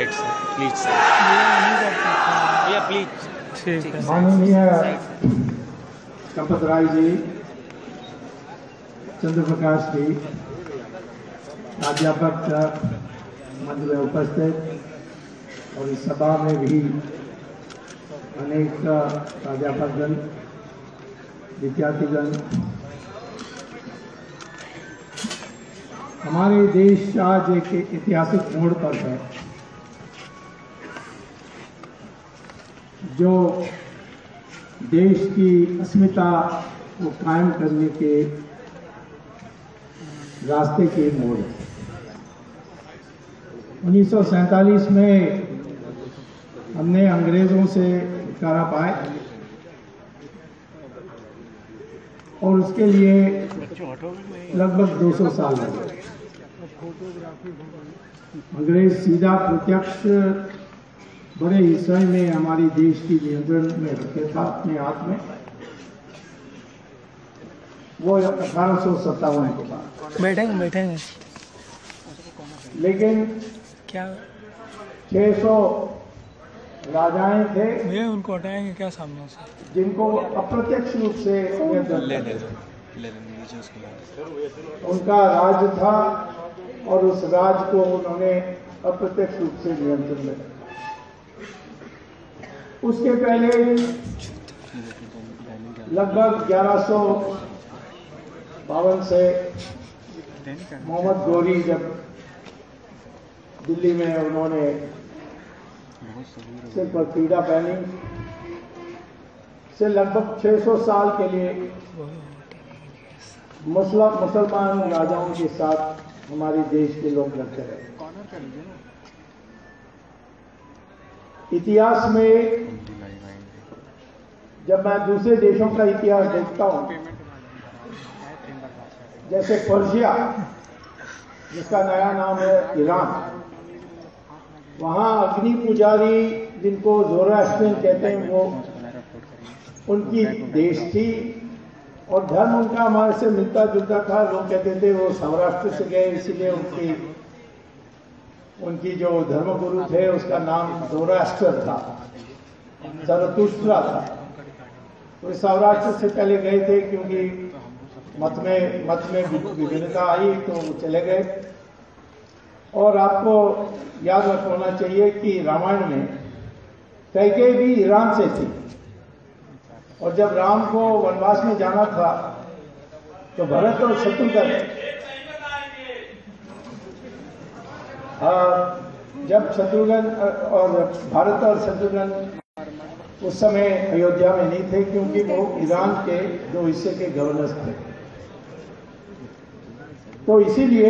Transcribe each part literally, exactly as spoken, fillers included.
Side से please भैया please. ठीक है। माननीय कंपत राय जी, चंद्र प्रकाश जी, प्राध्यापक मंच में उपस्थित और इस सभा में भी अनेक प्राध्यापकगण, विद्यार्थीगण, हमारे देश आज एक ऐतिहासिक मोड़ पर है जो देश की अस्मिता को कायम करने के रास्ते के मोड़ है। उन्नीस सौ सैंतालीस में हमने अंग्रेजों से छुटकारा पाए और उसके लिए लगभग दो सौ साल लगे। अंग्रेज सीधा प्रत्यक्ष बड़े हिस्से में हमारी देश की नियंत्रण में रखे था अपने हाथ में। वो अठारह सौ सत्तावन के बाद बैठेंगे बैठेंगे लेकिन क्या छह सौ राजाएं थे, भैया उनको हटाएंगे क्या सामने से, जिनको अप्रत्यक्ष रूप से ले ले ले उनका राज था और उस राज को उन्होंने अप्रत्यक्ष रूप से नियंत्रण में रखा। उसके पहले लगभग ग्यारह सौ बावन से मोहम्मद गौरी जब दिल्ली में उन्होंने सिर पर पीड़ा पहनी, से लगभग छह सौ साल के लिए मुस्लिम मुसलमान राजाओं के साथ हमारे देश के लोग लड़ते रहे। इतिहास में जब मैं दूसरे देशों का इतिहास देखता हूं, जैसे पर्शिया जिसका नया नाम है ईरान, वहां अग्नि पुजारी जिनको ज़ोरास्ट्रियन कहते हैं वो उनकी देश थी और धर्म उनका हमारे से मिलता जुलता था। लोग कहते थे वो सौराष्ट्र से गए, इसीलिए उनकी उनकी जो धर्मगुरु थे उसका नाम ज़ोरास्ट्र था, ज़रतुष्ट्रा था। तो सौराष्ट्र से पहले गए थे क्योंकि मत में मत में विभिन्नता आई तो वो चले गए। और आपको याद रखना चाहिए कि रामायण में कैकेयी भी ईरान से थी और जब राम को वनवास में जाना था तो भरत और शत्रुघ्न, जब शत्रुघ्न और भारत और शत्रुघ्न उस समय अयोध्या में नहीं थे क्योंकि वो ईरान के दो हिस्से के गवर्नर थे। तो इसीलिए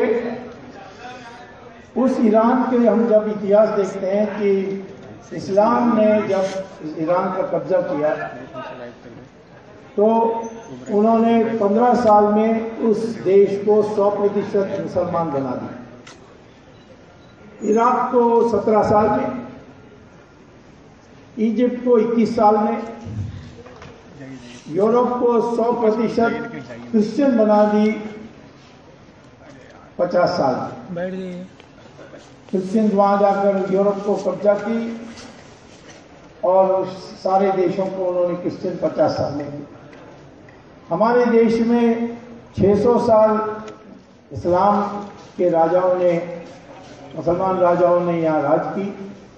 उस ईरान के हम जब इतिहास देखते हैं कि इस्लाम ने जब ईरान का कब्जा किया तो उन्होंने पंद्रह साल में उस देश को सौ प्रतिशत मुसलमान बना दिया। इराक को सत्रह साल में, इजिप्ट को इक्कीस साल में, यूरोप को सौ प्रतिशत क्रिश्चियन बना दी पचास साल में। बैठ गए क्रिश्चियन वहां जाकर यूरोप को कब्जा की और सारे देशों को उन्होंने क्रिश्चियन पचास साल में की। हमारे देश में छह सौ साल इस्लाम के राजाओं ने, मुसलमान राजाओं ने यहाँ राज की,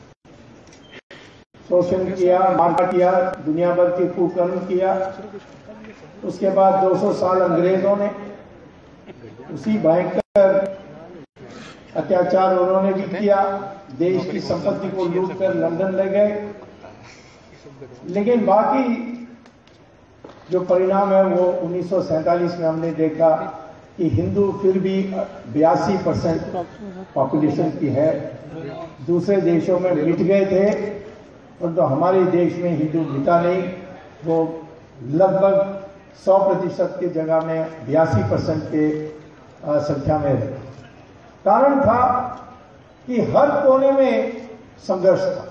शोषण किया, मारकाट किया, दुनिया भर के कुकर्म किया। उसके बाद दो सौ साल अंग्रेजों ने उसी भयंकर अत्याचार उन्होंने भी किया, देश की संपत्ति को लूट कर लंदन ले गए। लेकिन बाकी जो परिणाम है वो उन्नीस सौ सैंतालीस में हमने देखा कि हिंदू फिर भी बयासी परसेंट पॉपुलेशन की है। दूसरे देशों में मिट गए थे और तो हमारे देश में हिंदू मिटा नहीं, वो लगभग सौ प्रतिशत की जगह में बयासी परसेंट के संख्या में रहे। कारण था कि हर कोने में संघर्ष था,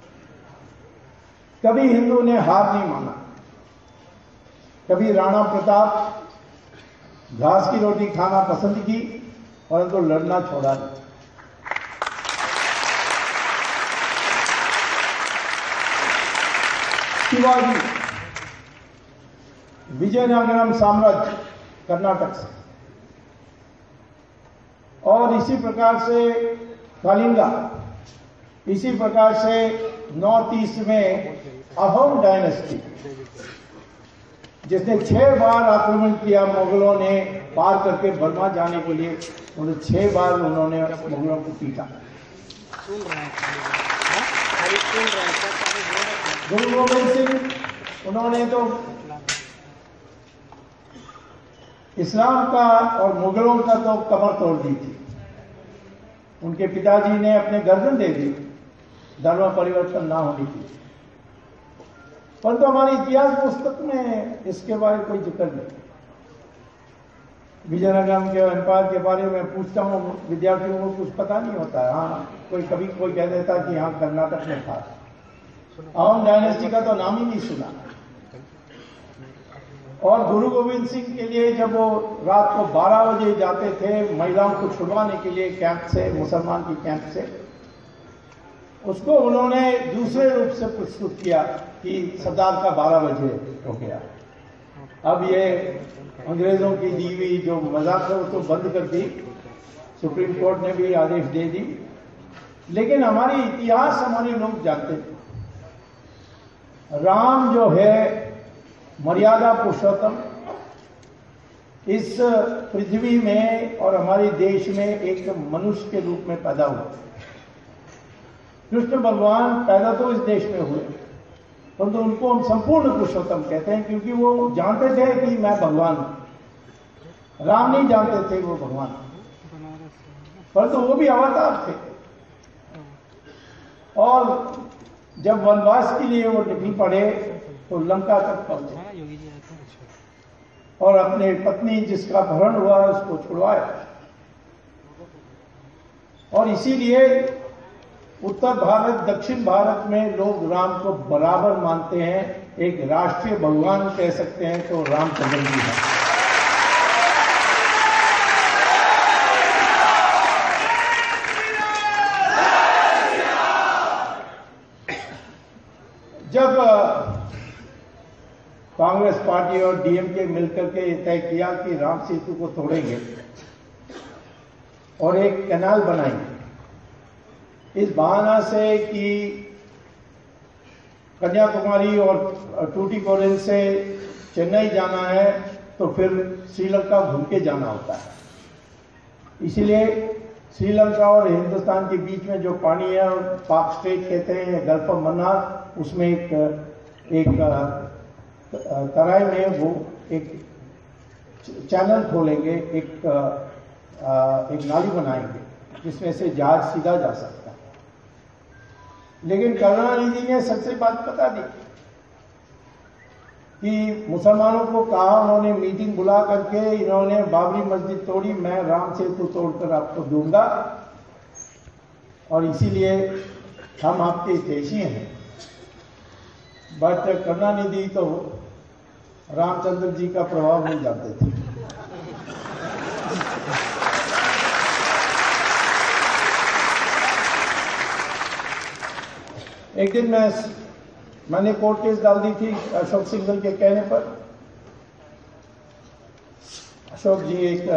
कभी हिंदू ने हार नहीं माना। कभी राणा प्रताप घास की रोटी खाना पसंद की परंतु तो लड़ना छोड़ा नहीं। शिवाजी, विजयनगरम साम्राज्य कर्नाटक से, और इसी प्रकार से कलिंगा, इसी प्रकार से नॉर्थ ईस्ट में अहोम डायनेस्टी, जिसने छह बार आक्रमण किया मुगलों ने पार करके बर्मा जाने के लिए, उन्हें छह बार उन्होंने मुगलों को पीटा। गुरु गोविंद सिंह, उन्होंने तो इस्लाम का और मुगलों का तो कमर तोड़ दी थी। उनके पिताजी ने अपने गर्दन दे दी धर्म परिवर्तन ना होने की, परंतु तो हमारी इतिहास पुस्तक में इसके बारे में कोई जिक्र नहीं। विजयनगरम के एम्पायर के बारे में पूछता हूँ, विद्यार्थियों को कुछ पता नहीं होता है। हाँ, कोई कभी कोई कह देता कि हाँ कर्नाटक में था। अहोम डायनेस्टी का तो नाम ही नहीं सुना। और गुरु गोविंद सिंह के लिए जब वो रात को बारह बजे जाते थे महिलाओं को छुड़वाने के लिए कैंप से, मुसलमान की कैंप से, उसको उन्होंने दूसरे रूप से प्रस्तुत किया कि सरदार का बारह बजे हो गया। अब ये अंग्रेजों की दी हुई जो मजाक है उसको बंद कर दी, सुप्रीम कोर्ट ने भी आदेश दे दी। लेकिन हमारी इतिहास हमारे लोग जानते थे। राम जो है मर्यादा पुरुषोत्तम, इस पृथ्वी में और हमारे देश में एक मनुष्य के रूप में पैदा हुआ। कृष्ण भगवान पैदा तो इस देश में हुए, परंतु उनको हम संपूर्ण पुरुषोत्तम कहते हैं, क्योंकि वो जानते थे कि मैं भगवान हूं। राम नहीं जानते थे वो भगवान, परंतु वो भी अवतार थे। और जब वनवास के लिए वो निकल पड़े तो लंका तक पहुंचे और अपने पत्नी जिसका अपहरण हुआ उसको छुड़वाया। और इसीलिए उत्तर भारत, दक्षिण भारत में लोग राम को बराबर मानते हैं। एक राष्ट्रीय भगवान कह सकते हैं तो रामचंद्र जी है। जब कांग्रेस पार्टी और डीएमके मिलकर के तय किया कि राम सेतु को तोड़ेंगे और एक कैनाल बनाएंगे, इस बहाना से कि कन्याकुमारी और टूटीकोरिन से चेन्नई जाना है तो फिर श्रीलंका घूम के जाना होता है। इसीलिए श्रीलंका और हिंदुस्तान के बीच में जो पानी है, पाक स्ट्रेट कहते हैं, गल्फ ऑफ मन्नार, उसमें एक एक तराई में वो एक चैनल खोलेंगे, एक एक नाली बनाएंगे जिसमें से जहाज सीधा जा सकता है। लेकिन करुणानिधि ने सच्ची बात बता दी कि मुसलमानों को कहा, उन्होंने मीटिंग बुला करके, इन्होंने बाबरी मस्जिद तोड़ी, मैं राम सेतु तोड़कर आपको दूंगा और इसीलिए हम आपके देशी हैं। बट करुणानिधि तो रामचंद्र जी का प्रभाव नहीं जानते थे। एक दिन मैं मैंने कोर्ट केस डाल दी थी अशोक सिंघल के कहने पर। अशोक जी एक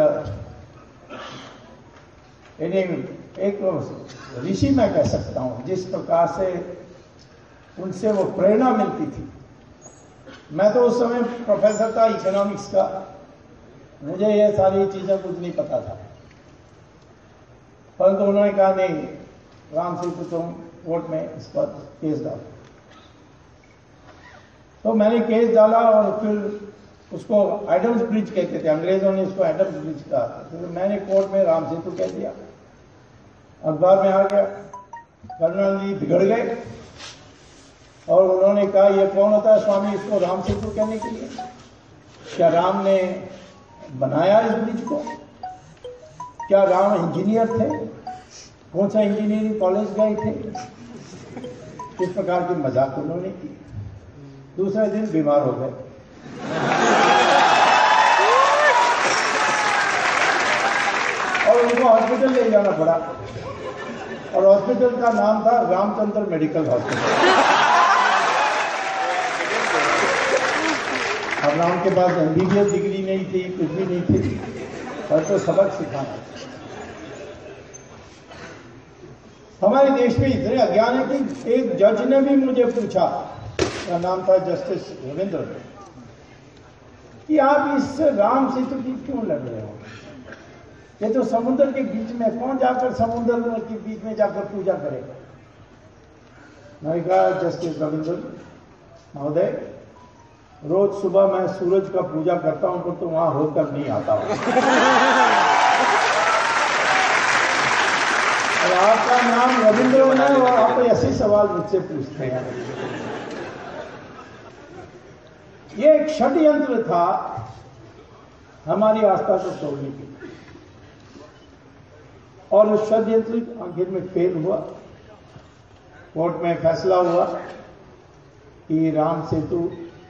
एक ऋषि मैं कह सकता हूं, जिस प्रकार से उनसे वो प्रेरणा मिलती थी। मैं तो उस समय प्रोफेसर था इकोनॉमिक्स का, मुझे ये सारी चीजें कुछ नहीं पता था, परंतु उन्होंने कहा नहीं, राम सेतु तुम कोर्ट में इस पर केस डालो। तो मैंने केस डाला और फिर उसको एडम्स ब्रिज कहते थे, अंग्रेजों ने उसको एडम्स ब्रिज कहा। तो मैंने कोर्ट में राम सेतु कह दिया, अखबार में आ गया। करुणानिधि बिगड़ गए और उन्होंने कहा ये कौन होता है स्वामी इसको राम सेतु कहने के लिए? क्या राम ने बनाया इस ब्रिज को? क्या राम इंजीनियर थे? कौन सा इंजीनियरिंग कॉलेज गए थे? इस प्रकार की मजाक उन्होंने की। दूसरे दिन बीमार हो गए। और उनको हॉस्पिटल ले जाना पड़ा और हॉस्पिटल का नाम था रामचंद्र मेडिकल हॉस्पिटल। अब राम के पास M B B S degree नहीं थी, कुछ भी नहीं थी, पर तो सबक सिखाना। हमारे देश में इतने अज्ञान है कि एक जज ने भी मुझे पूछा, का नाम था जस्टिस रविंद्र, कि आप इस राम सेतु की क्यों लड़ रहे हो? ये तो समुद्र के बीच में, कौन जाकर समुद्र के बीच में जाकर पूजा करेगा? मैंने कहा, जस्टिस रविंद्र महोदय, रोज सुबह मैं सूरज का पूजा करता हूं, पर तो वहां होकर नहीं आता हूं। और आपका नाम रविंद्र है और आप ऐसे सवाल मुझसे पूछते हैं। ये एक षड्यंत्र था हमारी आस्था को तोड़ने के लिए, और उस षड्यंत्र आखिर में फेल हुआ। कोर्ट में फैसला हुआ कि राम सेतु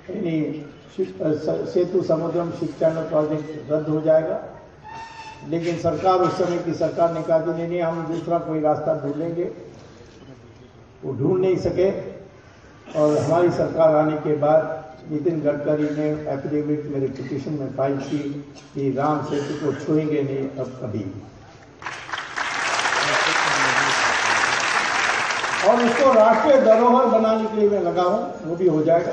यानी Setu Samudram ship channel project रद्द हो जाएगा। लेकिन सरकार, उस समय की सरकार ने कहा कि नहीं नहीं, हम दूसरा कोई रास्ता ढूंढेंगे। वो ढूंढ नहीं सके, और हमारी सरकार आने के बाद नितिन गडकरी ने एफिडेविट मेरे पिटीशन में फाइल की कि राम सेतु को छुएंगे नहीं अब कभी, और इसको राष्ट्रीय धरोहर बनाने के लिए मैं लगा हूं, वो भी हो जाएगा।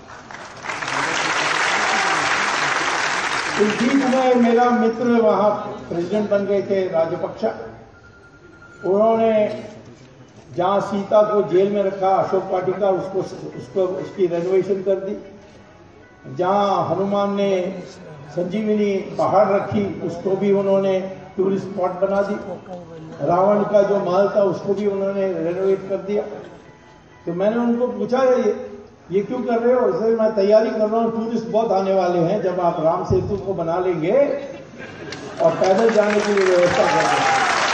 इस बीच में मेरा मित्र वहां प्रेसिडेंट बन गए थे, राजपक्षा। उन्होंने जहां सीता को जेल में रखा, अशोक वाटिका, उसको उसको उसकी रेनोवेशन कर दी। जहां हनुमान ने संजीवनी पहाड़ रखी, उसको भी उन्होंने टूरिस्ट स्पॉट बना दी। रावण का जो महल था, उसको भी उन्होंने रेनोवेट कर दिया। तो मैंने उनको पूछा, ये, ये क्यों कर रहे हो? इसलिए मैं तैयारी कर रहा हूँ, टूरिस्ट बहुत आने वाले हैं, जब आप राम सेतु को बना लेंगे और पैदल जाने के लिए व्यवस्था कर देंगे।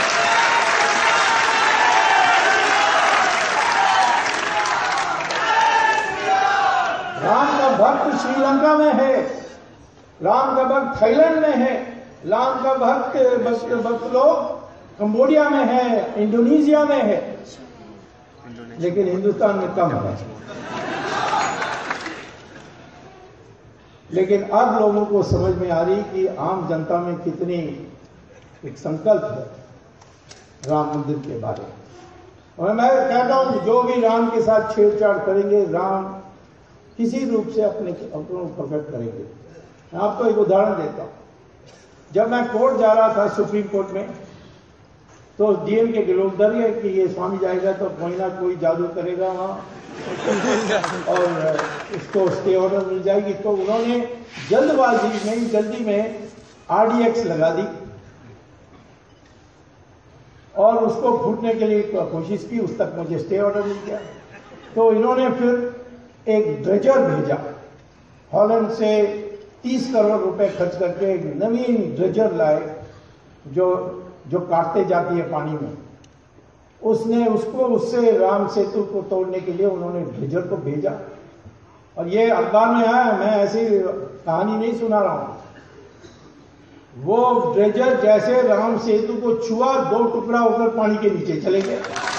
राम का भक्त श्रीलंका में है, राम का भक्त थाईलैंड में है, राम का भक्त भक्त भक्त लोग कंबोडिया में है, इंडोनेशिया में है, लेकिन हिंदुस्तान में कम है। लेकिन अब लोगों को समझ में आ रही कि आम जनता में कितनी एक संकल्प है राम मंदिर के बारे में। और मैं कहता हूं, जो भी राम के साथ छेड़छाड़ करेंगे, राम किसी रूप से अपने अपनों को प्रकट करेंगे। मैं आपको एक उदाहरण देता हूं। जब मैं कोर्ट जा रहा था, सुप्रीम कोर्ट में, तो डीएम के लोग डर गए कि ये स्वामी जाएगा तो कोई ना कोई जादू करेगा वहां और उसको स्टे ऑर्डर मिल जाएगी। तो उन्होंने जल्दबाजी में, जल्दी में आरडीएक्स लगा दी और उसको फूटने के लिए कोशिश की। उस तक मुझे स्टे ऑर्डर मिल गया। तो इन्होंने फिर एक ड्रेजर भेजा, हॉलैंड से तीस करोड़ रुपए खर्च करके एक नवीन ड्रेजर लाए, जो जो काटते जाती है पानी में। उसने उसको उससे राम सेतु को तोड़ने के लिए उन्होंने ड्रेजर को भेजा। और ये अखबार में आया, मैं ऐसी कहानी नहीं सुना रहा हूं। वो ड्रेजर जैसे राम सेतु को छुआ, दो टुकड़ा होकर पानी के नीचे चले गए।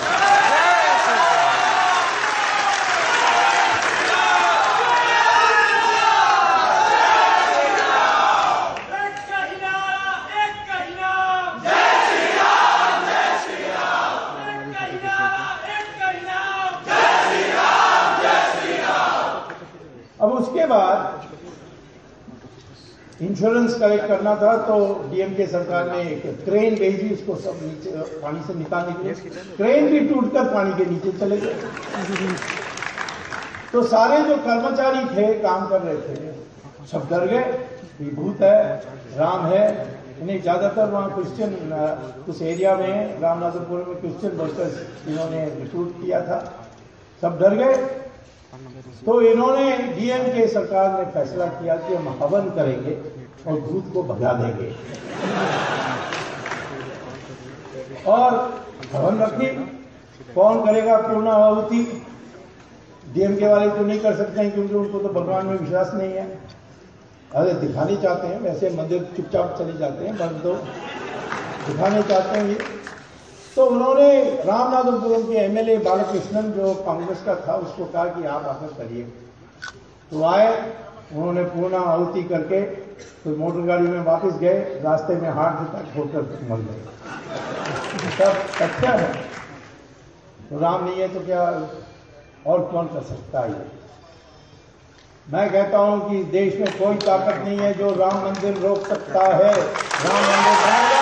अब उसके बाद इंश्योरेंस कलेक्ट करना था, तो डीएमके सरकार ने एक क्रेन भेजी उसको सब नीचे पानी से निकालने के लिए। क्रेन भी टूटकर पानी के नीचे चले गए। तो सारे जो कर्मचारी थे, काम कर रहे थे, सब डर गए, विभूत है, राम है। नहीं, ज्यादातर वहाँ क्रिश्चियन उस एरिया में, रामनाथपुर में क्रिश्चियन वर्कर्स इन्होंने रिक्रूट किया था। सब डर गए। तो इन्होंने, डीएम के सरकार ने फैसला किया कि हम हवन करेंगे और भूत को भगा देंगे। और हवन रखी, कौन करेगा पूर्णाहुति? डीएम के वाले तो नहीं कर सकते हैं, क्योंकि उनको तो भगवान में विश्वास नहीं है। अरे दिखाने चाहते हैं, वैसे मंदिर चुपचाप चले जाते हैं, बंद तो दिखाने चाहते हैं ये। तो उन्होंने रामनाथपुरम के एमएलए बालकृष्णन, जो कांग्रेस का था, उसको कहा कि आप आकर करिए। तो आए, उन्होंने पूर्ण आहुति करके तो मोटर गाड़ी में वापस गए, रास्ते में हार्ट अटैक होकर मर गए। सब तथ्य है। तो राम नहीं है तो क्या और कौन कर सकता है? मैं कहता हूं कि देश में कोई ताकत नहीं है जो राम मंदिर रोक सकता है। राम मंदिर बनेगा।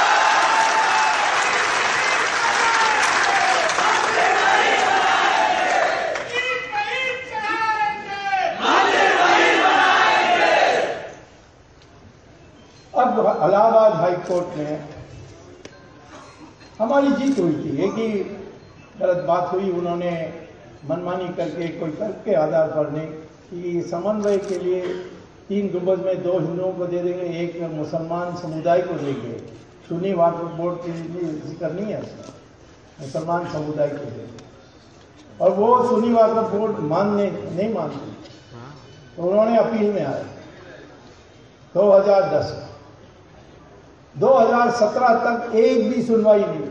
अब इलाहाबाद हाई कोर्ट में हमारी जीत हुई थी। एक ही गलत बात हुई, उन्होंने मनमानी करके कोई तर्क के आधार पर नहीं कि समन्वय के लिए तीन गुंबद में दो हिंदुओं को दे देंगे, एक मुसलमान समुदाय को देंगे। सुन्नी वक्फ बोर्ड के लिए जिक्र नहीं है उसमें, मुसलमान समुदाय को देंगे। और वो सुन्नी वक्फ बोर्ड मानने नहीं मानती, तो उन्होंने अपील में आए दो हज़ार दस में। दो हज़ार सत्रह तक एक भी सुनवाई नहीं।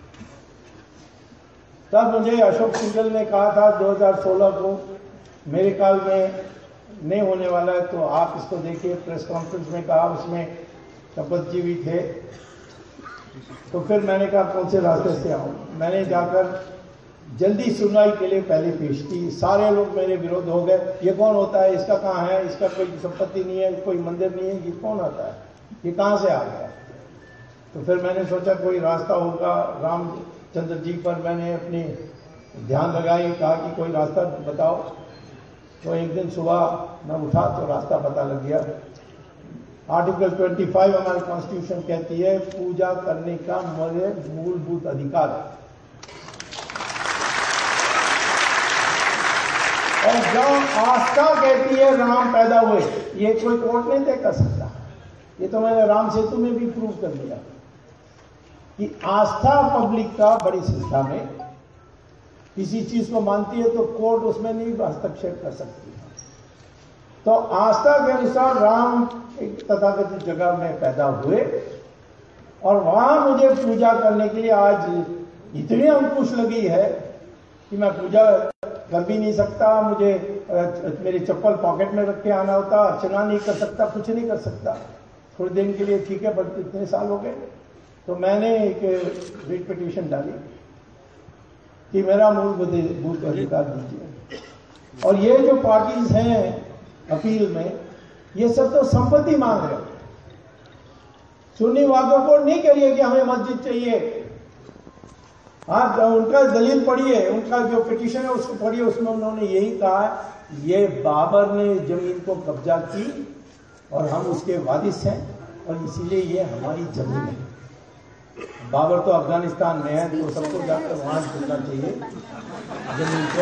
तब मुझे अशोक सिंघल ने कहा था दो हज़ार सोलह को मेरे काल में नहीं होने वाला है, तो आप इसको देखिए। प्रेस कॉन्फ्रेंस में कहा, उसमें शपथ जी भी थे। तो फिर मैंने कहा कौन से रास्ते से आऊं। मैंने जाकर जल्दी सुनवाई के लिए पहले पेश की। सारे लोग मेरे विरोध हो गए, ये कौन होता है, इसका कहाँ है, इसका कोई संपत्ति नहीं है, कोई मंदिर नहीं है, ये कौन आता है, ये कहाँ से आ गया। तो फिर मैंने सोचा कोई रास्ता होगा। रामचंद्र जी पर मैंने अपनी ध्यान लगाई, कहा कि कोई रास्ता बताओ। तो एक दिन सुबह मैं उठा तो रास्ता पता लग गया। आर्टिकल पच्चीस हमारी कॉन्स्टिट्यूशन कहती है पूजा करने का मेरे मूलभूत अधिकार है। और जब आस्था कहती है राम पैदा हुए, ये कोई कोर्ट नहीं तय कर सकता। ये तो मैंने राम सेतु में भी प्रूव कर दिया कि आस्था पब्लिक का बड़ी संख्या में किसी चीज को मानती है तो कोर्ट उसमें नहीं हस्तक्षेप कर सकती। तो आस्था के अनुसार राम एक तथाकथित जगह में पैदा हुए और वहां मुझे पूजा करने के लिए आज इतनी अंकुश लगी है कि मैं पूजा कर भी नहीं सकता। मुझे मेरी चप्पल पॉकेट में रख के आना होता, अर्चना नहीं कर सकता, कुछ नहीं कर सकता। थोड़ी दिन के लिए ठीक है, बट कितने साल हो गए। तो मैंने एक रिट पिटीशन डाली कि मेरा मूलभूत अधिकार दीजिए। और ये जो पार्टीज हैं अपील में, ये सब तो संपत्ति मांग रहे हैं। सुन्नी वक्फ बोर्ड नहीं कह रही है कि हमें मस्जिद चाहिए। आप उनका दलील पढ़िए, उनका जो पिटीशन है उसको पढ़िए। उसमें उन्होंने यही कहा, ये बाबर ने जमीन को कब्जा की और हम उसके वारिस हैं और इसीलिए ये हमारी जमीन है। बाबर तो अफगानिस्तान में है, तो सबको जाकर वहां चलना चाहिए जमीन को।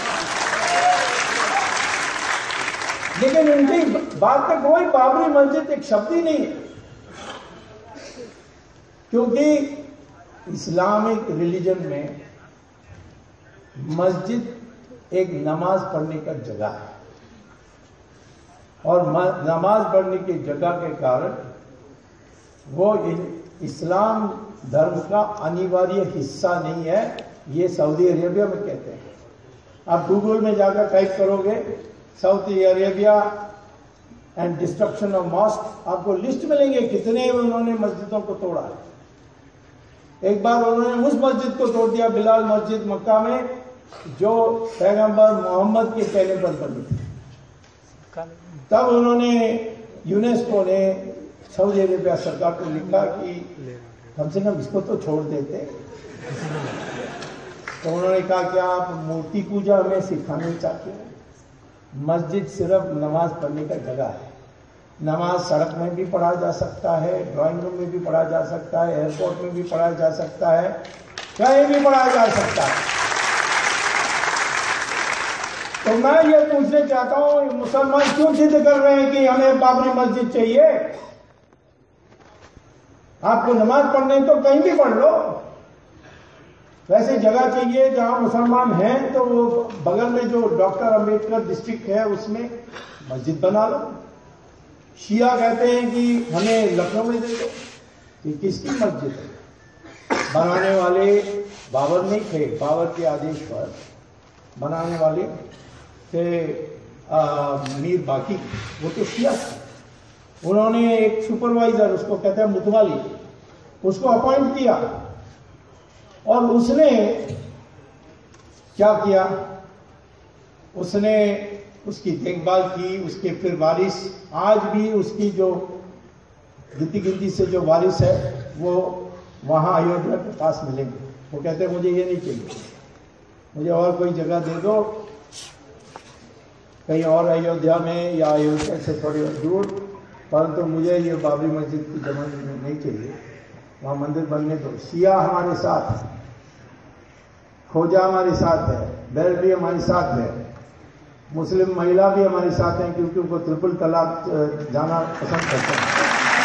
लेकिन उनकी बात में कोई बाबरी मस्जिद एक शब्द ही नहीं है, क्योंकि इस्लामिक रिलीजन में मस्जिद एक नमाज पढ़ने का जगह है और नमाज पढ़ने की जगह के कारण वो इस्लाम धर्म का अनिवार्य हिस्सा नहीं है। ये सऊदी अरेबिया में कहते हैं। आप गूगल में जाकर टाइप करोगे Saudi Arabia and destruction of mosque, आपको लिस्ट मिलेंगे कितने उन्होंने मस्जिदों को तोड़ा है। एक बार उन्होंने उस मस्जिद को तोड़ दिया, बिलाल मस्जिद मक्का में, जो पैगंबर मोहम्मद के कहने पर बनी थी। तब उन्होंने यूनेस्को ने सऊदी अरेबिया सरकार को लिखा कि कम से कम इसको तो छोड़ देते। तो उन्होंने कहा कि आप मूर्ति पूजा हमें सिखाना चाहते हैं। मस्जिद सिर्फ नमाज पढ़ने का जगह है। नमाज सड़क में भी पढ़ा जा सकता है, ड्राइंग रूम में भी पढ़ा जा सकता है, एयरपोर्ट में भी पढ़ा जा सकता है, कहीं भी पढ़ा जा सकता है। तो मैं ये पूछना चाहता हूं, मुसलमान क्यों जिद कर रहे हैं कि हमें बाबरी मस्जिद चाहिए? आपको नमाज पढ़ने तो कहीं भी पढ़ लो। वैसे जगह चाहिए जहां मुसलमान हैं, तो वो बगल में जो डॉक्टर अंबेडकर डिस्ट्रिक्ट है उसमें मस्जिद बना लो। शिया कहते हैं कि हमें लखनऊ में दे दो। ये किसकी मस्जिद है? बनाने वाले बाबर नहीं थे, बाबर के आदेश पर बनाने वाले थे मीर बाकी, वो तो शिया था। उन्होंने एक सुपरवाइजर, उसको कहते हैं मुतवाली, उसको अपॉइंट किया और उसने क्या किया, उसने उसकी देखभाल की, उसके फिर वारिस, आज भी उसकी जो गिनती गिनती से जो वारिस है वो वहाँ अयोध्या के पास मिलेंगे। वो कहते हैं मुझे ये नहीं चाहिए, मुझे और कोई जगह दे दो, कहीं और अयोध्या में या अयोध्या से थोड़ी दूर, परंतु तो मुझे ये बाबरी मस्जिद की जमीन में नहीं चाहिए, वहाँ मंदिर बनने दो। शिया हमारे साथ है, खोजा हमारे साथ है, बैल भी हमारे साथ है, मुस्लिम महिला भी हमारे साथ हैं, क्योंकि उनको ट्रिपल तलाक जाना पसंद करते हैं।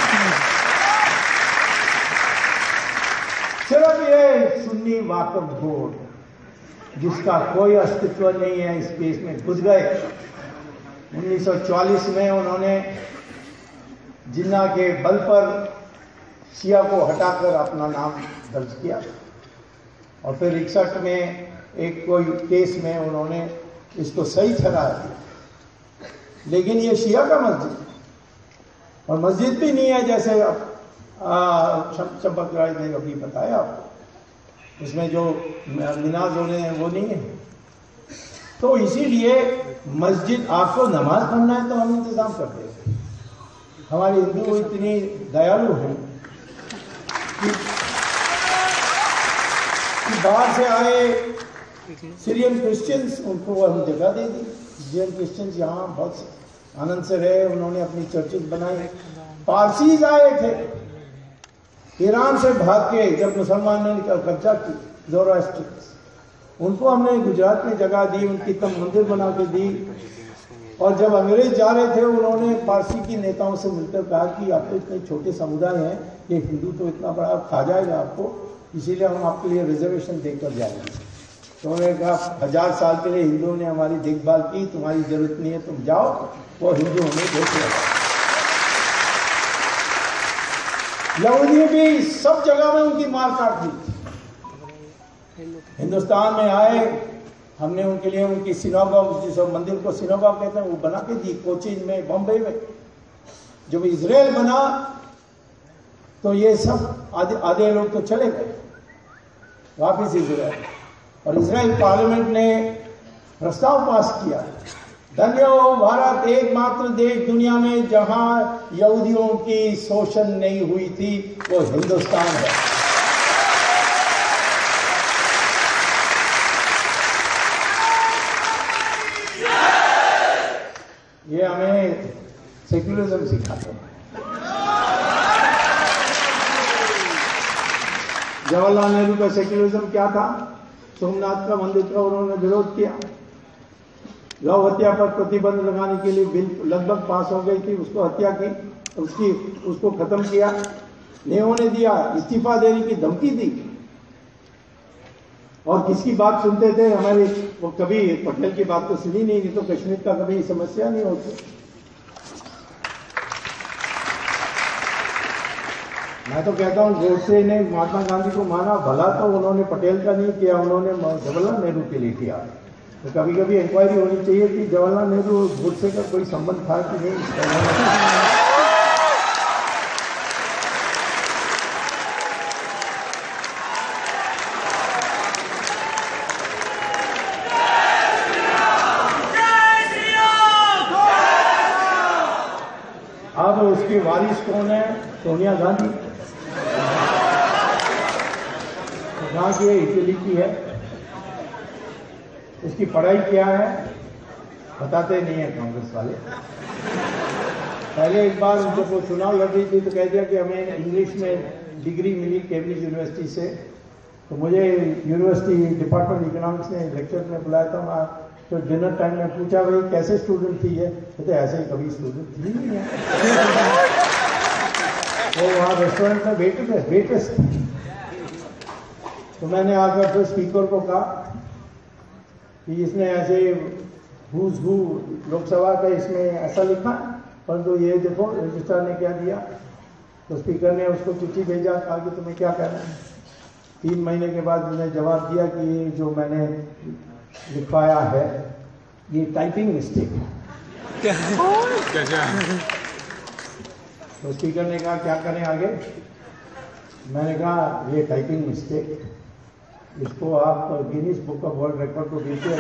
सिर्फ ये सुन्नी वाकफ बोर्ड जिसका कोई अस्तित्व नहीं है इस केस में घुस गए। उन्नीस सौ चौवालीस में उन्होंने जिन्ना के बल पर शिया को हटाकर अपना नाम दर्ज किया और फिर इकसठ में एक कोई केस में उन्होंने इसको सही ठहराया। लेकिन ये शिया का मस्जिद और मस्जिद भी नहीं है जैसे चंपक राय ने अभी बताया आपको, उसमें जो मिनाज होने हैं वो नहीं है। तो इसीलिए मस्जिद, आपको नमाज पढ़ना है तो हम इंतजाम कर देंगे। हमारे हिंदू इतनी दयालु हैं कि, कि बाहर से आए सीरियन क्रिश्चियंस, उनको हम जगह दे दी। सीरियन क्रिश्चियंस यहाँ बहुत आनंद से रहे, उन्होंने अपनी चर्चेज बनाई। पारसीज आए थे ईरान से भाग के, जब मुसलमान ने कब्जा की, ज़ोरास्ट्रियंस, उनको हमने गुजरात में जगह दी, उनकी तब मंदिर बना के दी। और जब अंग्रेज जा रहे थे, उन्होंने पारसी की नेताओं से मिलकर कहा कि आप तो इतने छोटे समुदाय हैं, ये हिंदू तो इतना बड़ा खा जाएगा आपको, इसीलिए हम आपके लिए रिजर्वेशन देकर जाएंगे। तो उन्होंने कहा हजार साल के लिए हिंदुओं ने हमारी देखभाल की, तुम्हारी जरूरत नहीं है, तुम जाओ। वो हिंदू हमें देख लेगा। यहूदी भी सब जगह में उनकी मार काट दी। हिंदुस्तान में आए, हमने उनके लिए उनकी सिनागॉग, जिस मंदिर को सिनागॉग कहते हैं, वो बना के दी। कोचीन में, बॉम्बे में। जब इजराइल बना तो ये सब आधे आधे लोग तो चले गए वापिस इजराइल, और इजराइल पार्लियामेंट ने प्रस्ताव पास किया, धन्य हो भारत, एकमात्र देश दुनिया में जहां यहूदियों की शोषण नहीं हुई थी, वो हिंदुस्तान है। ये हमें सेक्युलरिज्म सिखाते हैं। जवाहरलाल नेहरू का सेक्युलरिज्म क्या था? सोमनाथ का मंदिर का उन्होंने विरोध किया। गौ हत्या पर प्रतिबंध लगाने के लिए बिल लगभग पास हो गई थी, उसको हत्या की, उसकी उसको खत्म किया, नहीं होने दिया, इस्तीफा देने की धमकी दी। और किसकी बात सुनते थे? हमारे वो कभी पटेल की बात तो सुनी नहीं, नहीं तो कश्मीर का कभी समस्या नहीं होती। मैं तो कहता हूँ गोडसे ने महात्मा गांधी को माना, भला तो उन्होंने पटेल का नहीं किया, उन्होंने जवाहरलाल नेहरू के लिए किया। तो कभी कभी इंक्वायरी होनी चाहिए कि जवाहरलाल नेहरू गोडसे का कोई संबंध था कि नहीं। अब उसके वारिस कौन है? सोनिया गांधी, जहाँ की इटली की है। उसकी पढ़ाई क्या है बताते नहीं है कांग्रेस वाले। पहले एक बार जब वो चुनाव लड़ रही थी तो कह दिया कि हमें इंग्लिश में डिग्री मिली केम्ब्रिज यूनिवर्सिटी से। तो मुझे यूनिवर्सिटी डिपार्टमेंट इकोनॉमिक्स ने लेक्चर में बुलाया था। मैं तो डिनर टाइम में पूछा, भाई कैसे स्टूडेंट थी ये? कहते ऐसे ही कभी स्टूडेंट थी नहीं है। वो तो वहाँ रेस्टोरेंट में वेटर वेटर्स थे। तो मैंने आकर फिर स्पीकर को कहा कि इसने ऐसे हुज हु लोकसभा का इसमें ऐसा लिखा, परंतु तो ये देखो रजिस्ट्रार ने क्या दिया। तो स्पीकर ने उसको चिट्ठी भेजा, कहा कि तुम्हें क्या कहना है। तीन महीने के बाद मैंने जवाब दिया कि जो मैंने लिखवाया है ये टाइपिंग मिस्टेक है। तो स्पीकर ने कहा क्या करें आगे? मैंने कहा ये टाइपिंग मिस्टेक, इसको आप Guinness book of world record को दीजिए।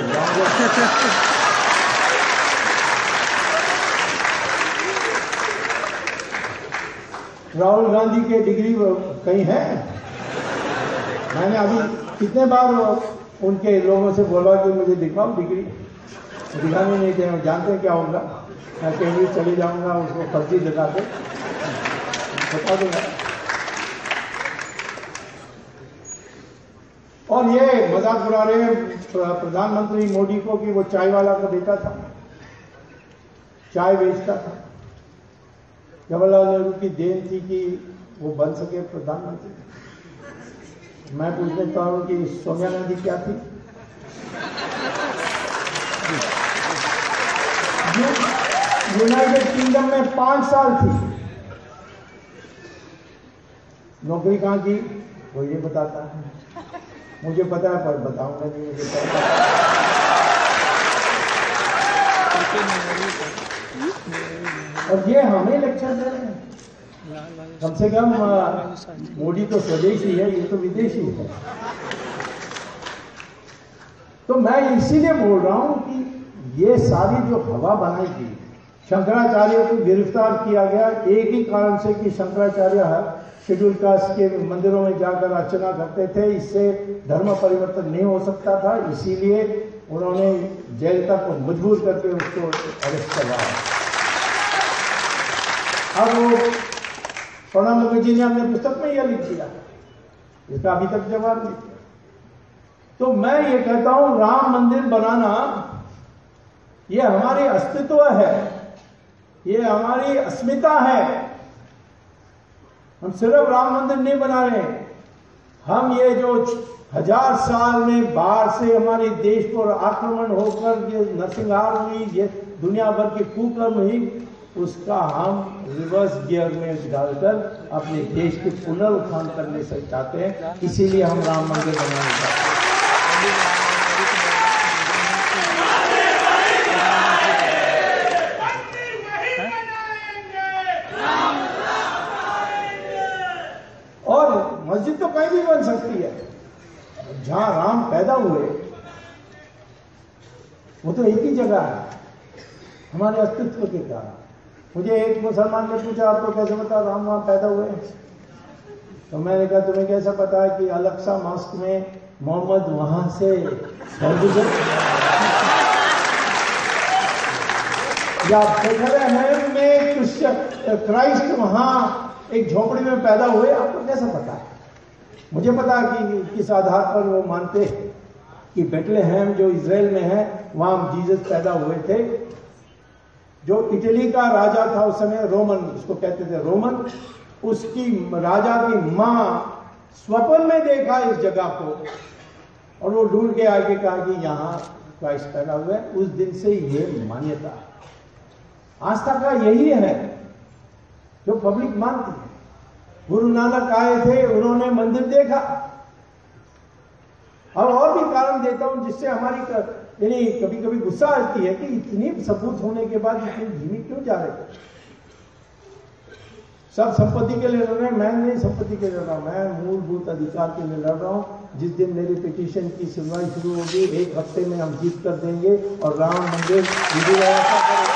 राहुल गांधी के डिग्री कहीं है? मैंने अभी कितने बार उनके लोगों से बोला कि मुझे दिखाओ डिग्री, दिखाने नहीं दे। जानते हैं क्या होगा? मैं कहीं चले जाऊंगा, उसको फर्जी दिखा के बता दूंगा। और ये मजाक उड़ा रहे हैं प्रधानमंत्री मोदी को कि वो चाय वाला को देता था, चाय बेचता था। जवाहरलाल नेहरू की देन थी कि वो बन सके प्रधानमंत्री। मैं पूछ लेता हूं कि सोनिया गांधी क्या थी? यूनाइटेड किंगडम में पांच साल थी, नौकरी कहां की वो ये बताता है। मुझे पता है पर बताऊंगा नहीं, मुझे पता। और ये हमें लेक्चर दे रहे हैं। कम से कम मोदी तो स्वदेशी है, ये तो विदेशी है। तो मैं इसीलिए बोल रहा हूं कि ये सारी जो हवा बनाई गई, शंकराचार्य को गिरफ्तार किया गया एक ही कारण से कि शंकराचार्य शेड्यूल कास्ट के मंदिरों में जाकर अर्चना करते थे, इससे धर्म परिवर्तन नहीं हो सकता था। इसीलिए उन्होंने जयललिता को मजबूर करके उसको अरेस्ट करवाया। अब वो प्रणब मुखर्जी ने अपने पुस्तक में यह लिख दिया, इसका अभी तक जवाब नहीं। तो मैं ये कहता हूं राम मंदिर बनाना ये हमारी अस्तित्व है, ये हमारी अस्मिता है। हम सिर्फ राम मंदिर नहीं बना रहे हैं, हम ये जो हजार साल में बाहर से हमारे देश पर आक्रमण होकर ये नरसंहार हुई, ये दुनिया भर की कुकर्म हुई, उसका हम रिवर्स गियर में डालकर अपने देश के पुनरुत्थान करने से चाहते हैं। इसीलिए हम राम मंदिर बनाना चाहते हैं। और मस्जिद तो कहीं भी बन सकती है, जहां राम पैदा हुए वो तो एक ही जगह है, हमारे अस्तित्व के कारण। मुझे एक मुसलमान ने पूछा आपको कैसे पता राम वहां पैदा हुए? तो मैंने कहा तुम्हें कैसा पता है कि अल-अक्सा मॉस्क में मोहम्मद वहां से गुजर या बेथलेहम में क्राइस्ट वहां एक झोपड़ी में पैदा हुए? आपको कैसे पता है? मुझे पता है कि किस आधार पर वो मानते हैं कि बेथलेहम जो इजराइल में है वहां जीसस पैदा हुए थे। जो इटली का राजा था उस समय, रोमन उसको कहते थे रोमन, उसकी राजा की मां स्वप्न में देखा इस जगह को और वो ढूंढ के आके कहा कि यहां क्राइस्ट पैदा हुआ है। उस दिन से ये मान्यता आस्था का यही है जो पब्लिक मानती है। गुरु नानक आए थे, उन्होंने मंदिर देखा। और और भी कारण देता हूं जिससे हमारी यानी कभी कभी गुस्सा आती है कि इतनी सबूत होने के बाद इतनी धीमी क्यों जा रहे थे। सब संपत्ति के लिए लड़ रहे हैं, मैं नहीं संपत्ति के लिए लड़ रहा हूं, मैं मूलभूत अधिकार के लिए लड़ रहा हूं। जिस दिन मेरी पिटीशन की सुनवाई शुरू होगी एक हफ्ते में हम जीत कर देंगे और राम मंदिर विधि व्यवस्था करेंगे।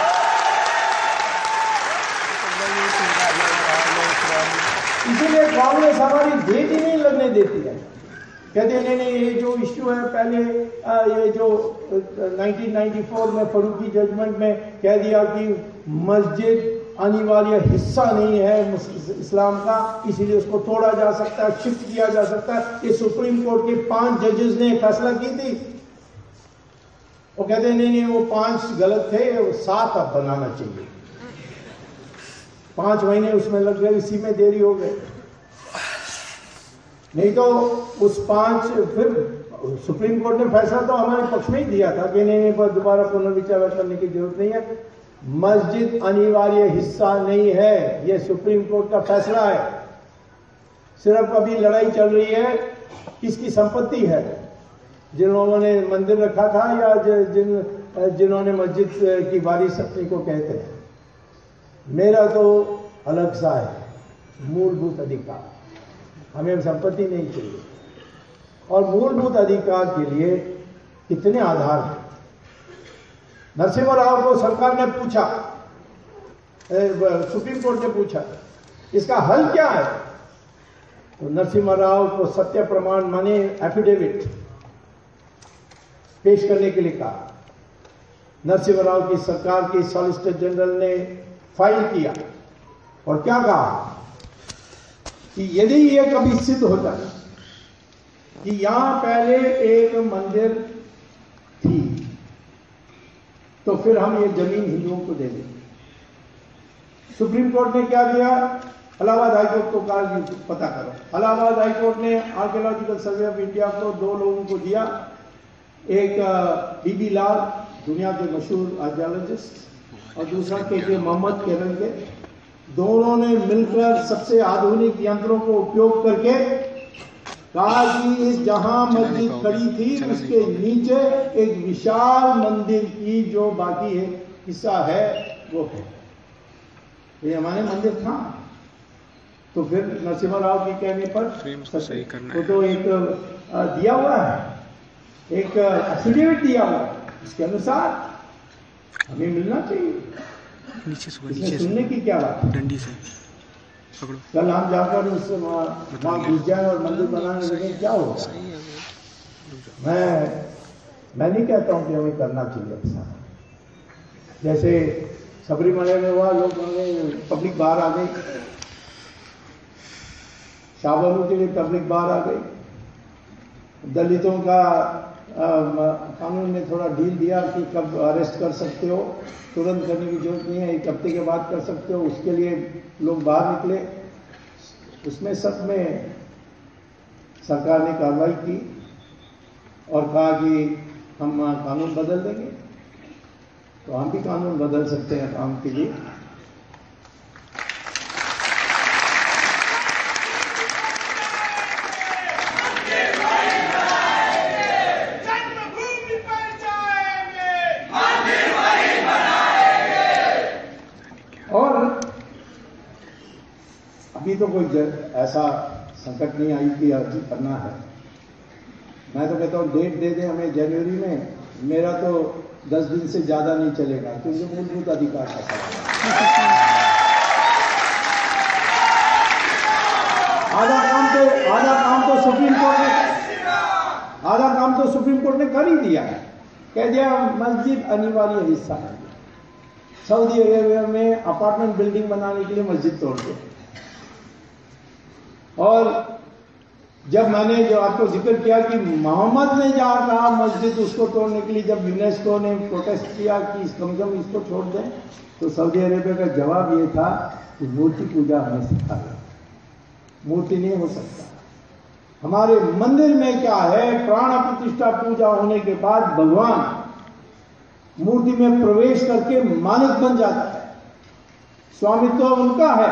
इसीलिए कांग्रेस हमारी डेट ही नहीं लगने देती है। कहते नहीं नहीं ये जो इश्यू है पहले आ, ये जो नाइनटीन नाइंटी फोर में फरूकी जजमेंट में कह दिया कि मस्जिद अनिवार्य हिस्सा नहीं है इस्लाम का, इसीलिए उसको तोड़ा जा सकता है, शिफ्ट किया जा सकता है। ये सुप्रीम कोर्ट के पांच जजेस ने फैसला की थी। वो कहते नहीं नहीं वो पांच गलत थे, वो सात अब बनाना चाहिए। पांच महीने उसमें लग गए, इसी में देरी हो गई। नहीं तो उस पांच फिर सुप्रीम कोर्ट ने फैसला तो हमारे पक्ष में ही दिया था कि नहीं नहीं पर दोबारा पुनर्विचार करने की जरूरत नहीं है। मस्जिद अनिवार्य हिस्सा नहीं है, यह सुप्रीम कोर्ट का फैसला है। सिर्फ अभी लड़ाई चल रही है किसकी संपत्ति है, जिन लोगों ने मंदिर रखा था या जिन जिन्होंने मस्जिद की वारिस अपनी को कहते हैं, मेरा तो अलग सा है, मूलभूत अधिकार। हमें संपत्ति नहीं चाहिए। और मूलभूत अधिकार के लिए कितने आधार हैं। नरसिम्हा राव को सरकार ने पूछा, सुप्रीम कोर्ट ने पूछा, इसका हल क्या है? तो नरसिम्हा राव को सत्य प्रमाण माने एफिडेविट पेश करने के लिए कहा। नरसिम्हा राव की सरकार की सॉलिसिटर जनरल ने फाइल किया और क्या कहा कि यदि यह कभी सिद्ध हो जाए कि यहां पहले एक मंदिर थी तो फिर हम ये जमीन हिंदुओं को दे देंगे। सुप्रीम कोर्ट ने क्या किया? इलाहाबाद हाईकोर्ट को कहा पता करो। इलाहाबाद हाईकोर्ट ने आर्कियोलॉजिकल सर्वे ऑफ इंडिया को दो लोगों को दिया, एक बीबी लाल दुनिया के मशहूर आर्कियोलॉजिस्ट और दूसरा के के मोहम्मद केरल के। दोनों ने मिलकर सबसे आधुनिक यंत्रों को उपयोग करके कहा कि इस जहां मस्जिद खड़ी थी उसके नीचे एक विशाल मंदिर की जो बाकी है हिस्सा है वो है, ये हमारे मंदिर था। तो फिर नरसिम्हा राव के कहने पर वो तो एक दिया हुआ है, एक एफिडेविट दिया हुआ है, इसके अनुसार हमें मिलना चाहिए। नीचे से इसमें नीचे सुनने की क्या बात है? डंडी से पकड़ो। कल हम जाकर उस वहां घुस जाए और मंदिर बनाने लगे, क्या होगा? मैं मैं नहीं कहता हूं कि हमें करना चाहिए ऐसा। जैसे सबरीमला में हुआ, लोग पब्लिक बाहर आ गई, शावरों के लिए पब्लिक बाहर आ गई। दलितों का आ, कानून ने थोड़ा ढील दिया कि कब अरेस्ट कर सकते हो, तुरंत करने की जरूरत नहीं है, एक हफ्ते के बाद कर सकते हो, उसके लिए लोग बाहर निकले। उसमें सब में सरकार ने कार्रवाई की और कहा कि हम कानून बदल देंगे। तो हम भी कानून बदल सकते हैं काम के लिए। और अभी तो कोई ऐसा संकट नहीं आई कि अर्जी करना है। मैं तो कहता हूँ डेट दे दें हमें जनवरी में, मेरा तो दस दिन से ज्यादा नहीं चलेगा, क्योंकि मूलभूत अधिकार का सवाल है। आधा काम तो आधा काम तो सुप्रीम कोर्ट ने आधा काम तो सुप्रीम कोर्ट ने कर ही दिया है, कह दिया मस्जिद अनिवार्य हिस्सा है। सऊदी अरेबिया में अपार्टमेंट बिल्डिंग बनाने के लिए मस्जिद तोड़ दो। और जब मैंने जो आपको जिक्र किया कि मोहम्मद ने जहां कहा मस्जिद उसको तोड़ने के लिए, जब यूनेस्को ने प्रोटेस्ट किया कि कम से कम इसको छोड़ दें, तो सऊदी अरेबिया का जवाब ये था कि मूर्ति पूजा हमें सिखा दे, मूर्ति नहीं हो सकता। हमारे मंदिर में क्या है, प्राण प्रतिष्ठा पूजा होने के बाद भगवान मूर्ति में प्रवेश करके मालिक बन जाता है, स्वामित्व तो उनका है,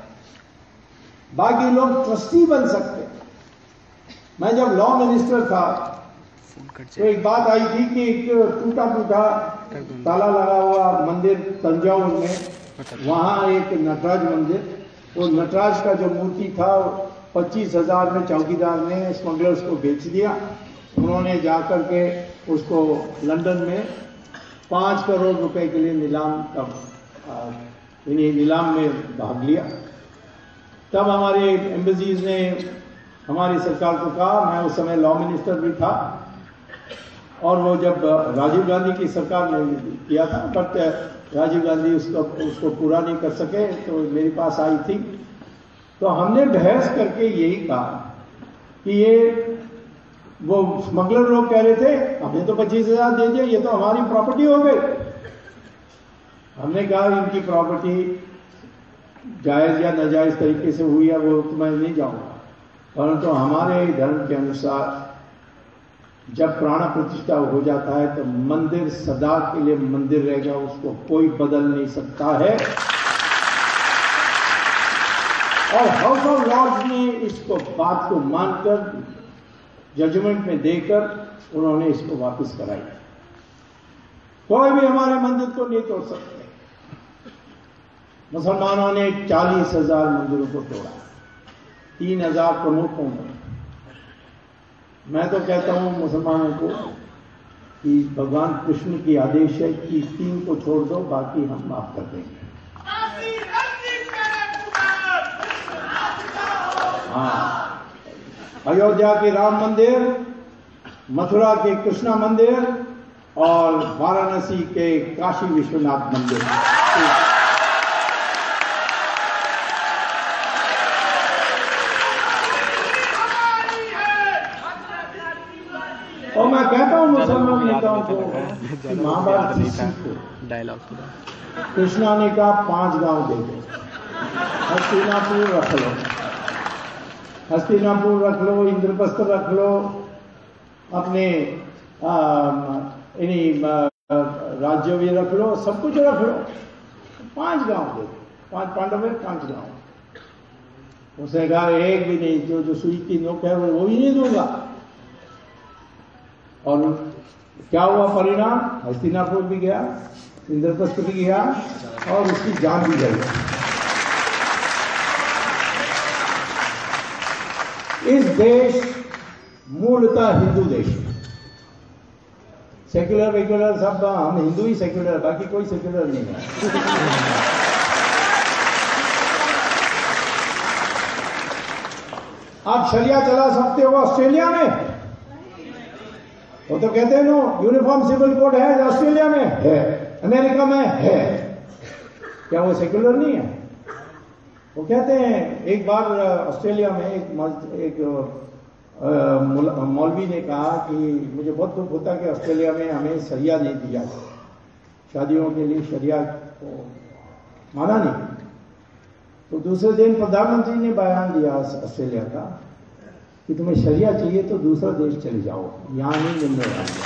बाकी लोग ट्रस्टी बन सकते हैं। मैं जब लॉ मिनिस्टर था तो एक बात आई थी कि एक टूटा फूटा ताला लगा हुआ मंदिर तंजावुर में, वहां एक नटराज मंदिर, वो नटराज का जो मूर्ति था पच्चीस हजार में चौकीदार ने स्मगलर्स को बेच दिया। उन्होंने जाकर के उसको लंदन में पांच करोड़ रुपए के लिए नीलाम का इन्हीं नीलाम में भाग लिया। तब हमारे एम्बेसीज ने हमारी सरकार को कहा, मैं उस समय लॉ मिनिस्टर भी था, और वो जब राजीव गांधी की सरकार ने किया था, बट राजीव गांधी उसको उसको पूरा नहीं कर सके, तो मेरे पास आई थी। तो हमने बहस करके यही कहा कि ये वो स्मगलर लोग कह रहे थे हमने तो पच्चीस हजार दे दिया, ये तो हमारी प्रॉपर्टी हो गई। हमने कहा इनकी प्रॉपर्टी जायज या नाजायज तरीके से हुई है वो तो मैं नहीं जाऊंगा, परंतु हमारे धर्म के अनुसार जब प्राण प्रतिष्ठा हो जाता है तो मंदिर सदा के लिए मंदिर रहेगा, उसको कोई बदल नहीं सकता है। और हाउस ऑफ लॉर्ड्स ने इसको बात को मानकर जजमेंट में देकर उन्होंने इसको वापस कराई। कोई भी हमारे मंदिर को नहीं तोड़ सकते। मुसलमानों ने चालीस हजार मंदिरों को तोड़ा, तीन हजार प्रमुखों ने। मैं तो कहता हूं मुसलमानों को कि भगवान कृष्ण की आदेश है कि तीन को छोड़ दो, बाकी हम माफ कर देंगे। हाँ, अयोध्या के राम मंदिर, मथुरा के कृष्णा मंदिर और वाराणसी के काशी विश्वनाथ मंदिर। और मैं कहता हूं मुसलमान नेताओं को कि महाभारत से सीखो। डायलॉग कृष्णा ने कहा पांच गांव दे दो, हस्तिनापुर रख लो, हस्तिनापुर रख लो, इंद्रप्रस्थ रख लो, अपने इन्हीं राज्य भी रख लो, सब कुछ रख लो, पांच गांव दे दो, पांच पांडव है, पांच गांव। उसने कहा एक भी नहीं, जो जो सुई की नोक है वो भी नहीं दूंगा। और क्या हुआ परिणाम? हस्तिनापुर भी गया, इंद्रप्रस्थ भी गया और उसकी जान भी गई। इस देश मूलतः हिंदू देश है। सेक्युलर वेक्युलर सब हम हिंदू ही सेक्युलर, बाकी कोई सेक्युलर नहीं है। आप शरिया चला सकते हो ऑस्ट्रेलिया में, वो तो कहते हैं नो यूनिफॉर्म सिविल कोड है, ऑस्ट्रेलिया में है, अमेरिका में है, क्या वो सेक्युलर नहीं है? वो कहते हैं, एक बार ऑस्ट्रेलिया में एक एक मौलवी ने कहा कि मुझे बहुत दुख होता है कि ऑस्ट्रेलिया में हमें शरिया नहीं दिया, शादियों के लिए शरिया को माना नहीं। तो दूसरे दिन प्रधानमंत्री ने बयान दिया ऑस्ट्रेलिया का कि तुम्हें शरिया चाहिए तो दूसरा देश चले जाओ, यहां नहीं मिलने वाला।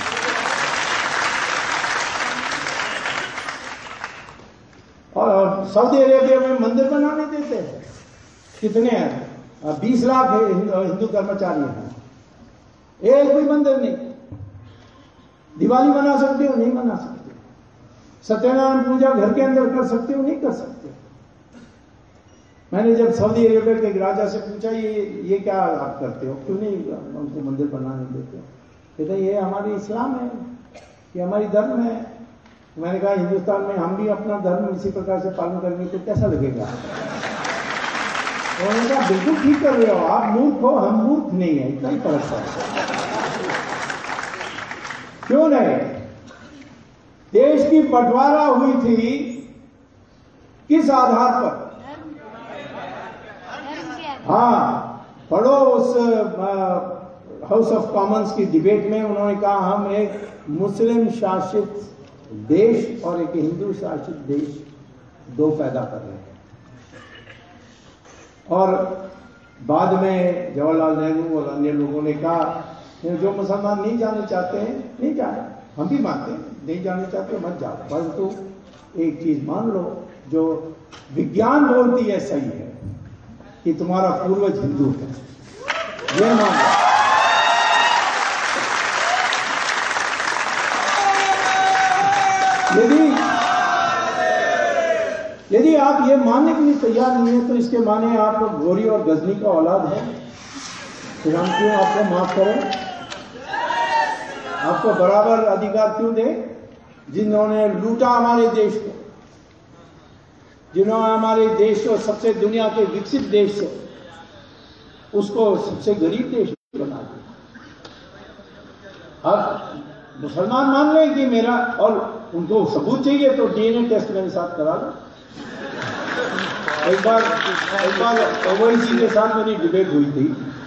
और सऊदी अरेबिया में मंदिर बनाने देते हैं, कितने हैं? बीस लाख हिंदू कर्मचारी हैं, एक भी मंदिर नहीं। दिवाली मना सकते हो? नहीं मना सकते। सत्यनारायण पूजा घर के अंदर कर सकते हो? नहीं कर सकते। मैंने जब सऊदी अरेबिया के राजा से पूछा ये ये क्या आप करते हो, क्यों नहीं उनको मंदिर बनाने देते हो? कहते ये हमारी इस्लाम है, ये हमारी धर्म है। मैंने कहा हिंदुस्तान में हम भी अपना धर्म इसी प्रकार से पालन करेंगे तो कैसा लगेगा? उन्होंने कहा बिल्कुल ठीक कर रहे हो, आप मूर्ख हो, हम मूर्ख नहीं है, इतना ही फर्क है। क्यों नहीं? देश की बंटवारा हुई थी किस आधार पर? हाँ, पढ़ो उस हाउस ऑफ कॉमन्स की डिबेट में उन्होंने कहा हम एक मुस्लिम शासित देश और एक हिंदू शासित देश दो पैदा कर रहे हैं। और बाद में जवाहरलाल नेहरू और अन्य लोगों ने कहा जो मुसलमान नहीं जाने चाहते हैं नहीं जाए, हम भी मानते हैं, नहीं जाने चाहते मत जाओ, परंतु एक चीज मान लो जो विज्ञान बोलती है सही है कि तुम्हारा पूर्वज हिंदू है, ये मान लो। यदि यदि आप ये मानने के लिए तैयार नहीं है तो इसके माने आप गोरी और गजनी का औलाद है, फिर हम क्यों आपको माफ करें? आपको बराबर अधिकार क्यों दें? जिन्होंने लूटा हमारे देश को, जिन्होंने हमारे देश को सबसे दुनिया के विकसित देश से उसको सबसे गरीब देश बना दिया। अब मुसलमान मान लें कि मेरा, और उनको सबूत चाहिए तो डीएनए टेस्ट मेरे साथ करा लो। एक बार एक बार ओवैसी के साथ मेरी डिबेट हुई थी,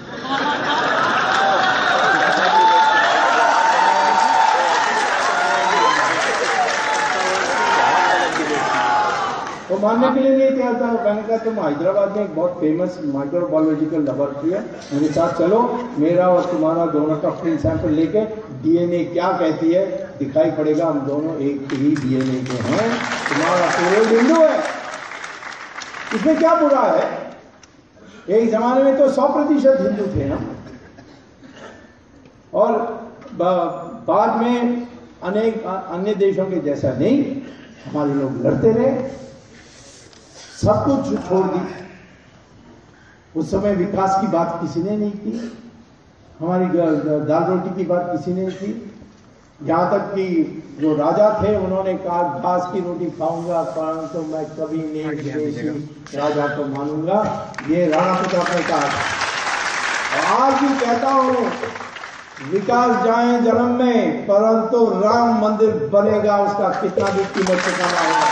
वो मानने के लिए नहीं तैयार था। मैंने कहा तुम हैदराबाद में एक बहुत फेमस माइक्रोबायोलॉजिकल लेबोरेटरी है, मेरे साथ चलो, मेरा और तुम्हारा दोनों का फ्री सैंपल लेके डीएनए क्या कहती है दिखाई पड़ेगा, हम दोनों एक ही डीएनए के हैं, तुम्हारा पूर्वज हिंदू है, इसमें क्या बुरा है? एक जमाने में तो सौ प्रतिशत हिंदू थे हम, और बाद में अनेक अन्य देशों के जैसा नहीं, हमारे लोग लड़ते रहे, सब कुछ छोड़ दी। उस समय विकास की बात किसी ने नहीं की, हमारी दाल रोटी की बात किसी ने नहीं की। यहां तक कि जो राजा थे उन्होंने कहा घास की रोटी खाऊंगा परंतु तो मैं कभी नहीं विदेशी राजा को मानूंगा, ये राणा प्रताप ने कहा। आज भी कहता हूं विकास जाए जन्म में परंतु राम मंदिर बनेगा, उसका कितना भी कीमत चुकाना होगा।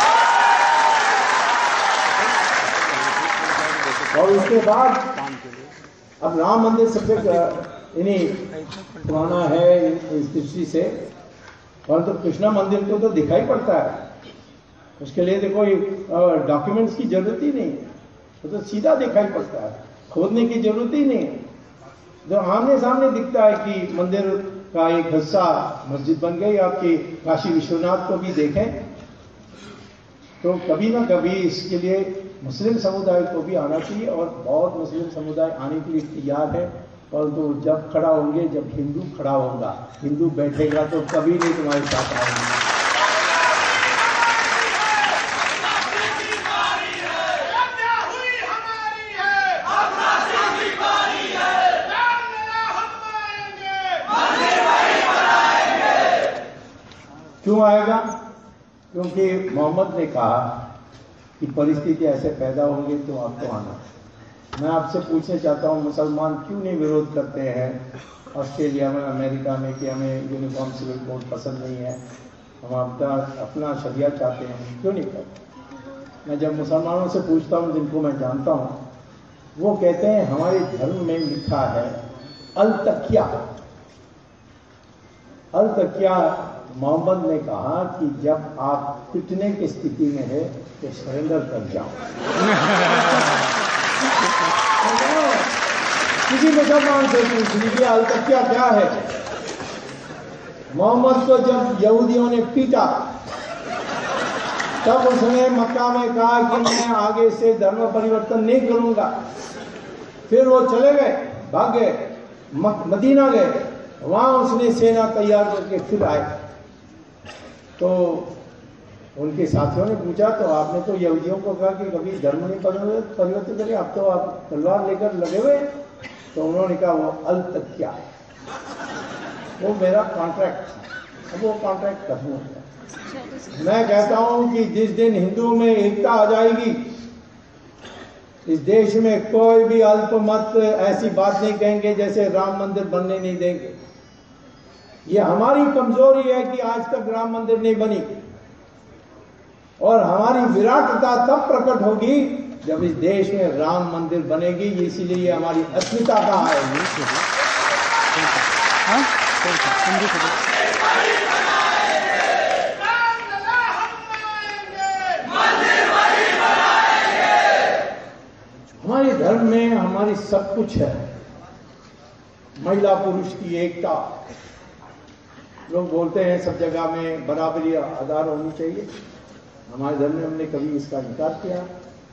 और उसके बाद अब राम मंदिर सबसे इन्हीं पुराना है इस दृष्टि से, परंतु तो कृष्णा मंदिर को तो दिखाई पड़ता है, उसके लिए तो कोई डॉक्यूमेंट्स की जरूरत ही नहीं, वो तो सीधा दिखाई पड़ता है, खोदने की जरूरत ही नहीं। जो आमने सामने दिखता है कि मंदिर का एक हिस्सा मस्जिद बन गई। आपकी काशी विश्वनाथ को भी देखें तो कभी ना कभी इसके लिए मुस्लिम समुदाय को भी आना चाहिए, और बहुत मुस्लिम समुदाय आने के लिए तैयार है, परंतु तो जब खड़ा होंगे, जब हिंदू खड़ा होगा, हिंदू बैठेगा तो कभी नहीं तुम्हारे साथ आएंगे। क्यों आएगा? क्योंकि मोहम्मद ने कहा कि परिस्थिति ऐसे पैदा होंगे तो आपको आना। मैं आपसे पूछना चाहता हूं, मुसलमान क्यों नहीं विरोध करते हैं ऑस्ट्रेलिया में, अमेरिका में कि हमें यूनिफॉर्म सिविल कोड पसंद नहीं है, हम अपना अपना शरिया चाहते हैं, क्यों नहीं करते? मैं जब मुसलमानों से पूछता हूं जिनको मैं जानता हूं, वो कहते हैं हमारे धर्म में लिखा है अल तकिया। अल तकिया मोहम्मद ने कहा कि जब आप पिटने की स्थिति में है तो सरेंडर कर जाओ। किसी मुसलमान से पूछ लीजिए अल तकिया क्या है। मोहम्मद को जब यहूदियों ने पीटा तब उसने मक्का में कहा कि मैं आगे से धर्म परिवर्तन नहीं करूंगा। फिर वो चले गए, भाग गए, मदीना गए, वहां उसने सेना तैयार करके फिर आए। तो उनके साथियों ने पूछा तो आपने तो यहूदियों को कहा कि कभी धर्म नहीं परिवर्तन करें, अब तो आप तलवार लेकर लगे हुए। तो उन्होंने कहा वो अल तकिया, वो मेरा कॉन्ट्रैक्ट, अब वो कॉन्ट्रैक्ट खत्म हो गया। मैं कहता हूं कि जिस दिन हिंदुओं में एकता आ जाएगी, इस देश में कोई भी अल्पमत ऐसी बात नहीं कहेंगे जैसे राम मंदिर बनने नहीं देंगे। ये हमारी कमजोरी है कि आज तक राम मंदिर नहीं बनी, और हमारी विराटता तब प्रकट होगी जब इस देश में राम मंदिर बनेगी। इसीलिए हमारी अस्मिता कहाँ है? हमारे धर्म में हमारी सब कुछ है, महिला पुरुष की एकता। लोग बोलते हैं सब जगह में बराबरी आधार होनी चाहिए, हमारे धर्म में हमने कभी इसका इनकार किया।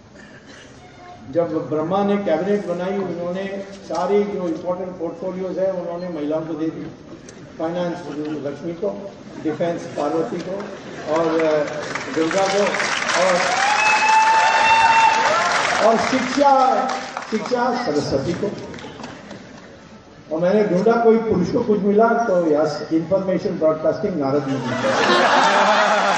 जब ब्रह्मा ने कैबिनेट बनाई, उन्होंने सारी जो इम्पोर्टेंट पोर्टफोलियोज है उन्होंने महिलाओं को दे दी। फाइनेंस लक्ष्मी को, डिफेंस पार्वती को, और दुर्गा को, और और शिक्षा शिक्षा सरस्वती को। और मैंने ढूंढा कोई पुरुष को कुछ मिला तो यस, इंफॉर्मेशन ब्रॉडकास्टिंग नारद मुनि।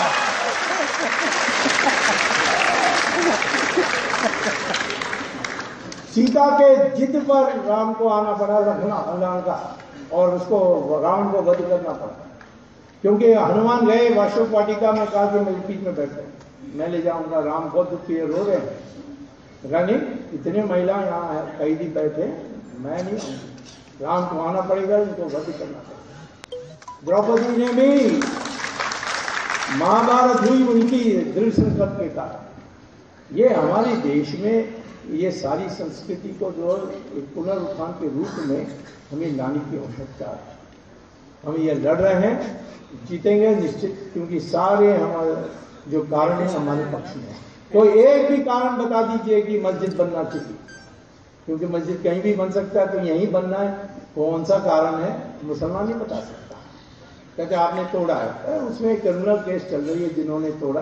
सीता के जिद पर राम को आना पड़ा, रखना हनुमान का, और उसको रावण को वध करना पड़ा। क्योंकि हनुमान गए अशोक वाटिका में, कहा कि मेरे पीठ में बैठे, मैं ले जाऊंगा। राम बहुत दुखी है, रो रहे हैं। कहा नहीं, इतने महिला यहाँ कैदी बैठे, मैं नहीं, राम को आना पड़ेगा, इनको वध करना पड़ेगा। द्रौपदी ने भी, महाभारत हुई उनकी दृढ़ संकल्प के कारण। ये हमारे देश में ये सारी संस्कृति को जो एक पुनरुत्थान के रूप में हमें लाने की आवश्यकता है। हम ये लड़ रहे हैं, जीतेंगे निश्चित, क्योंकि सारे हमारे जो कारण है हमारे पक्ष में। तो एक भी कारण बता दीजिए कि मस्जिद बनना चाहिए, क्योंकि मस्जिद कहीं भी बन सकता है, तो यहीं बनना है। कौन सा कारण है मुसलमान नहीं बता सकता। कहते आपने तोड़ा है, अरे उसमें क्रिमिनल केस चल रही है जिन्होंने तोड़ा।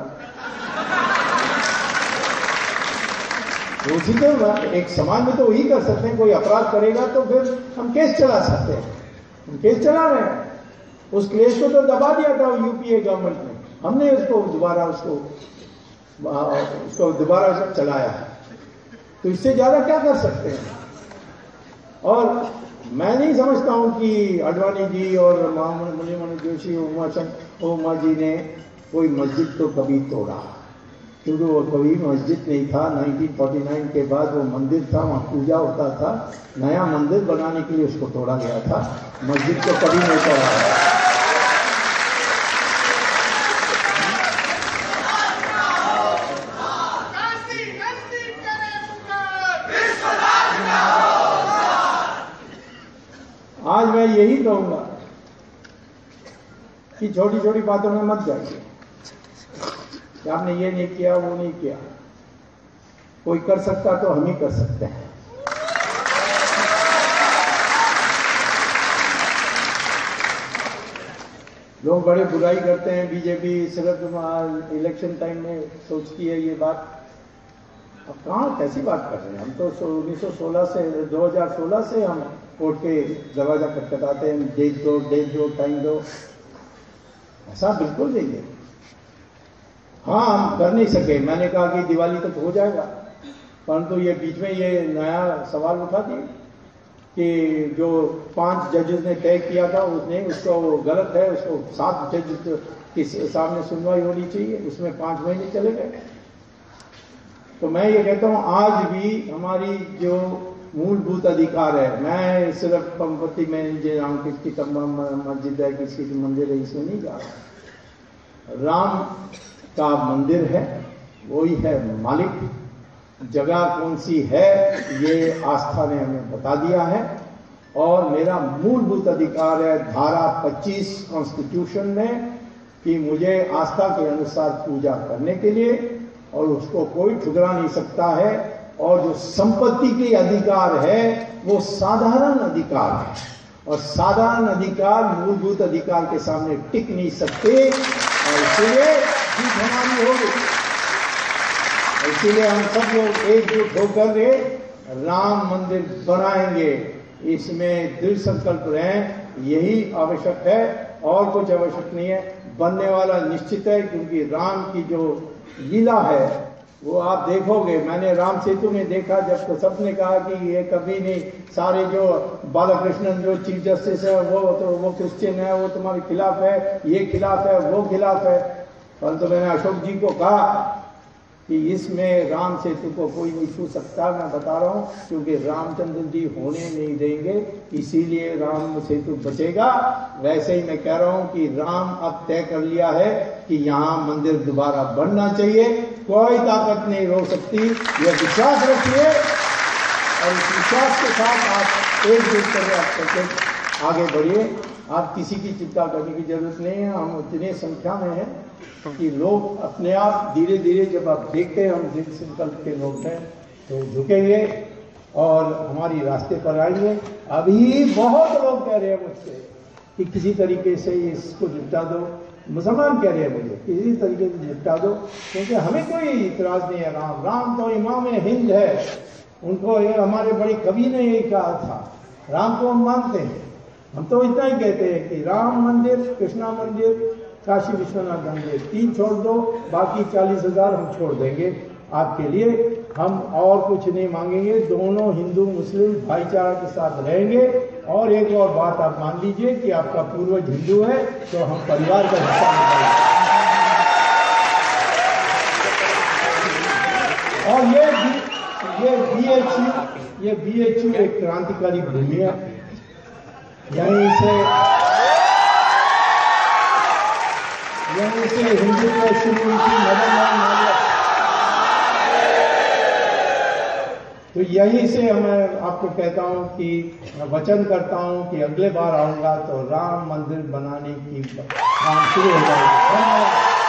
तो उसी तरह एक समाज में तो वही कर सकते हैं, कोई अपराध करेगा तो फिर हम केस चला सकते हैं, हम केस चला रहे हैं। उस केस को तो दबा दिया था यूपीए गवर्नमेंट ने, हमने उसको दोबारा उसको उसको दोबारा चलाया है, तो इससे ज्यादा क्या कर सकते हैं। और मैं नहीं समझता हूं कि अडवाणी जी और मुरली मनोहर जोशी उमा उमा जी ने कोई मस्जिद तो कभी तोड़ा, क्योंकि वो कभी मस्जिद नहीं था। उन्नीस सौ उनचास के बाद वो मंदिर था, वहाँ पूजा होता था, नया मंदिर बनाने के लिए उसको तोड़ा गया था, मस्जिद को कभी नहीं तोड़ा। आज मैं यही कहूंगा कि छोटी छोटी बातों में मत जाइए कि आपने ये नहीं किया वो नहीं किया। कोई कर सकता तो हम ही कर सकते हैं। लोग बड़े बुराई करते हैं, बीजेपी सिर्फ इलेक्शन टाइम में सोचती है ये बात। अब कहाँ कैसी बात कर रहे हैं हम तो उन्नीस सौ सोलह से दो हज़ार सोलह से हम कोर्ट के दरवाजा खटखटाते हैं, डेट दो डेट दो टाइम दो, ऐसा बिल्कुल नहीं है। हाँ हम कर नहीं सके, मैंने कहा कि दिवाली तक हो जाएगा, परंतु ये बीच में ये नया सवाल उठा दिया कि जो पांच जजेस ने तय किया था उसने उसको वो गलत है, उसको सात जज के सामने सुनवाई होनी चाहिए, उसमें पांच महीने चले गए। तो मैं ये कहता हूं आज भी हमारी जो मूलभूत अधिकार है, मैं सिर्फ संपत्ति में जो राम किसकी मस्जिद है किसकी मंदिर है इसमें नहीं जा रहा। राम का मंदिर है, वही है मालिक, जगह कौन सी है ये आस्था ने हमें बता दिया है। और मेरा मूलभूत अधिकार है धारा पच्चीस कॉन्स्टिट्यूशन में कि मुझे आस्था के अनुसार पूजा करने के लिए, और उसको कोई ठुकरा नहीं सकता है। और जो संपत्ति के अधिकार है वो साधारण अधिकार है, और साधारण अधिकार मूलभूत अधिकार के सामने टिक नहीं सकते, और इसलिए जीत हमारी होगी। इसीलिए हम सब लोग एकजुट होकर के राम मंदिर बनाएंगे, इसमें दृढ़ संकल्प रहें, यही आवश्यक है और कुछ आवश्यक नहीं है। बनने वाला निश्चित है, क्योंकि राम की जो लीला है वो आप देखोगे। मैंने राम सेतु में देखा जब तो सबने कहा कि ये कभी नहीं, सारे जो बालाकृष्णन जो चीफ जस्टिस है वो तो वो क्रिश्चियन है, वो तुम्हारे खिलाफ है, ये खिलाफ है, वो खिलाफ है। परंतु तो मैंने अशोक जी को कहा कि इसमें राम सेतु को कोई नहीं छू सकता, मैं बता रहा हूं, क्योंकि रामचंद्र जी होने नहीं देंगे, इसीलिए राम सेतु बचेगा। वैसे ही मैं कह रहा हूं कि राम अब तय कर लिया है कि यहां मंदिर दोबारा बनना चाहिए, कोई ताकत नहीं रोक सकती। यह विश्वास रखिए और इस विश्वास के साथ आप एकजुट करके आप करके आगे बढ़िए। आप किसी की चिंता करने की जरूरत नहीं है, हम इतने संख्या में हैं कि लोग अपने आप धीरे धीरे जब आप देखते हैं हम दृढ़ संकल्प के लोग हैं तो झुकेंगे और हमारी रास्ते पर आएंगे। अभी बहुत लोग कह रहे हैं मुझसे कि किसी तरीके से इसको निपटा दो, मुसलमान कह रहे हैं मुझे किसी तरीके से निपटा दो, क्योंकि हमें कोई इतराज नहीं है। राम राम तो इमाम हिंद है, उनको ये हमारे बड़े कवि ने यही कहा था, राम को हम मानते हैं। हम तो इतना ही कहते हैं कि राम मंदिर, कृष्णा मंदिर, काशी विश्वनाथ मंदिर, तीन छोड़ दो, बाकी चालीस हजार हम छोड़ देंगे आपके लिए। हम और कुछ नहीं मांगेंगे, दोनों हिंदू मुस्लिम भाईचारा के साथ रहेंगे। और एक और बात आप मान लीजिए कि आपका पूर्वज हिंदू है तो हम परिवार का हिस्सा निकालेंगे। और ये ये बीएचयू ये बीएचयू एक क्रांतिकारी भूमि है, यहीं से यहीं से हिंदुत्व शुरू हुई थी। मदन मोहन तो यहीं से मैं आपको कहता हूं कि वचन करता हूं कि अगले बार आऊंगा तो राम मंदिर बनाने की काम शुरू हो जाएगी।